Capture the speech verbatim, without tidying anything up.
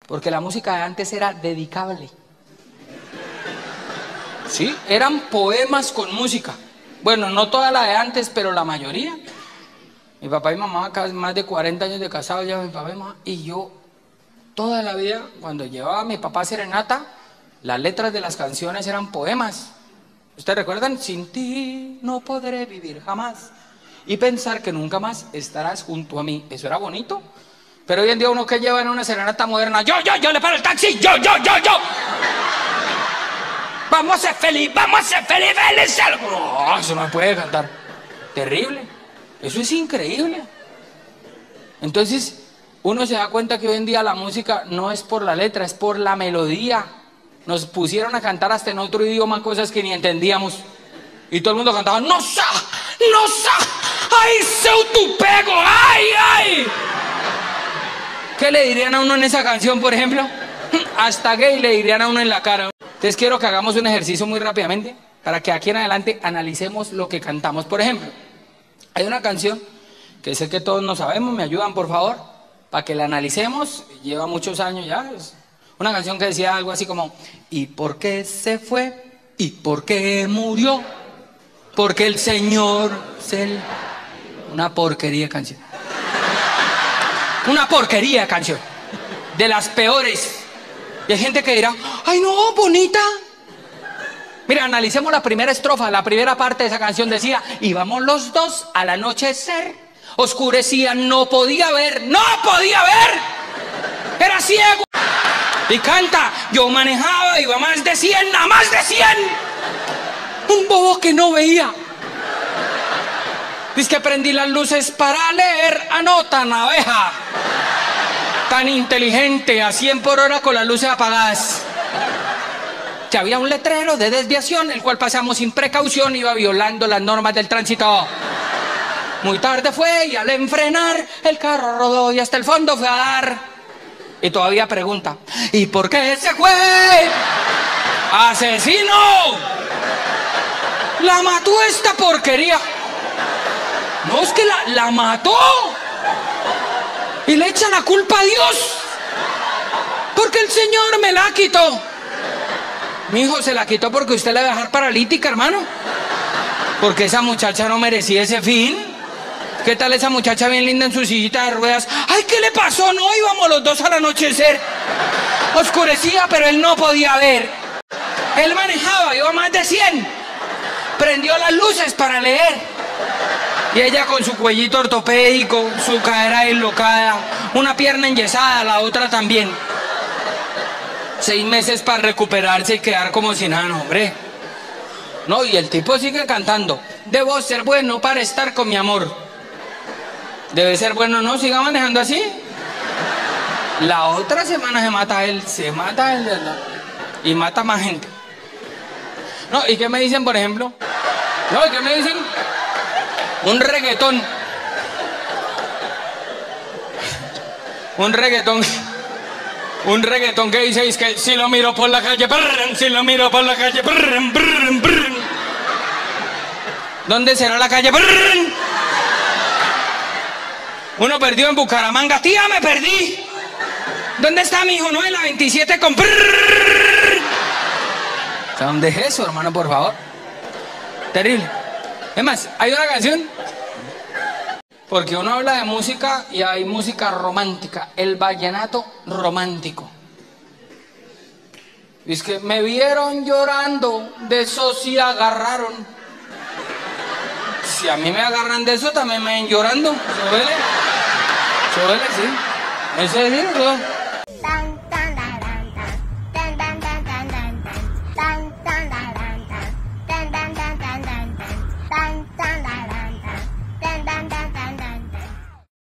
porque la música de antes era dedicable. Sí, eran poemas con música. Bueno, no toda la de antes, pero la mayoría. Mi papá y mamá, más de cuarenta años de casados ya, mi papá y mamá, y yo toda la vida, cuando llevaba a mi papá a serenata, las letras de las canciones eran poemas. ¿Ustedes recuerdan? Sin ti no podré vivir jamás, y pensar que nunca más estarás junto a mí. Eso era bonito. Pero hoy en día uno que lleva en una serenata moderna, yo, yo, yo le paro el taxi, yo, yo, yo, yo. Vamos a ser feliz, vamos a ser feliz, feliz. No, eso no me puede cantar. Terrible. Eso es increíble. Entonces, uno se da cuenta que hoy en día la música no es por la letra, es por la melodía. Nos pusieron a cantar hasta en otro idioma cosas que ni entendíamos. Y todo el mundo cantaba, no sa, no sa, ay, seu tu pego, ay, ay. ¿Qué le dirían a uno en esa canción, por ejemplo? Hasta gay le dirían a uno en la cara. Entonces quiero que hagamos un ejercicio muy rápidamente para que aquí en adelante analicemos lo que cantamos. Por ejemplo, hay una canción que sé que todos no sabemos, me ayudan por favor, para que la analicemos, lleva muchos años ya. Es una canción que decía algo así como, ¿y por qué se fue? ¿Y por qué murió? Porque el Señor se... Una porquería de canción. Una porquería de canción. De las peores. Y hay gente que dirá, ¡ay no, bonita! Mira, analicemos la primera estrofa, la primera parte de esa canción decía, íbamos los dos al anochecer, oscurecía, no podía ver, ¡no podía ver! ¡Era ciego! Y canta, yo manejaba, iba más de cien, a más de cien. Un bobo que no veía. Dice que prendí las luces para leer, anota naveja. Tan inteligente, a cien por hora con las luces apagadas. Que había un letrero de desviación, el cual pasamos sin precaución, iba violando las normas del tránsito. Muy tarde fue y al enfrenar, el carro rodó y hasta el fondo fue a dar. Y todavía pregunta, ¿y por qué se fue? ¡Asesino! ¡La mató esta porquería! No, es que la, la mató. Y le echa la culpa a Dios. Porque el Señor me la quitó. Mi hijo se la quitó porque usted la va a dejar paralítica, hermano. Porque esa muchacha no merecía ese fin. ¿Qué tal esa muchacha bien linda en su sillita de ruedas? ¡Ay, qué le pasó! No, íbamos los dos al anochecer. Oscurecía, pero él no podía ver. Él manejaba, iba más de cien. Prendió las luces para leer. Y ella con su cuellito ortopédico, su cadera dislocada, una pierna enyesada, la otra también. Seis meses para recuperarse y quedar como si nada, no, hombre. No, y el tipo sigue cantando. Debo ser bueno para estar con mi amor. Debe ser bueno, no, siga manejando así. La otra semana se mata él, se mata él y mata más gente. No, ¿y qué me dicen, por ejemplo? No, ¿y qué me dicen? Un reggaetón. Un reggaetón. Un reggaetón que dice, es que si lo miro por la calle, brrr, si lo miro por la calle, brrr, brrr, brrr. ¿Dónde será la calle? Brrr. Uno perdió en Bucaramanga. Tía, me perdí. ¿Dónde está mi hijo? No, en la veintisiete con brrr. ¿Dónde es eso, hermano, por favor? Terrible. Es más, hay una canción, porque uno habla de música y hay música romántica, el vallenato romántico. Y es que me vieron llorando, de eso sí agarraron. Si a mí me agarran de eso, también me ven llorando. ¿Se duele? ¿Se duele? Sí. ¿En serio?